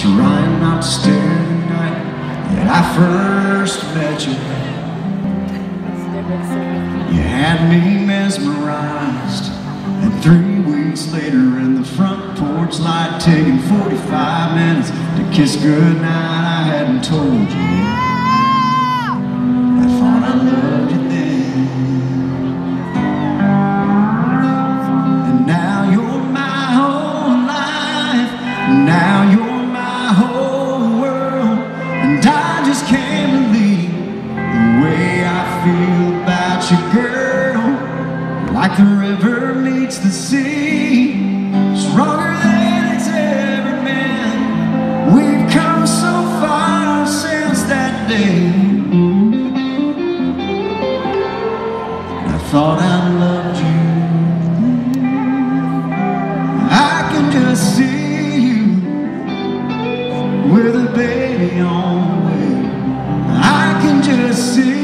trying not to stare the night that I first met you. You had me mesmerized, and 3 weeks later in the front porch light, taking 45 minutes to kiss goodnight, I hadn't told you yet. I thought I loved you then, and now you're my whole life, now you're my whole world, and I just can't believe the way I feel about you, girl. Like the river meets the sea, stronger than it's ever been. We've come so far since that day. I thought I loved you. I can just see you with a baby on the way. I can just see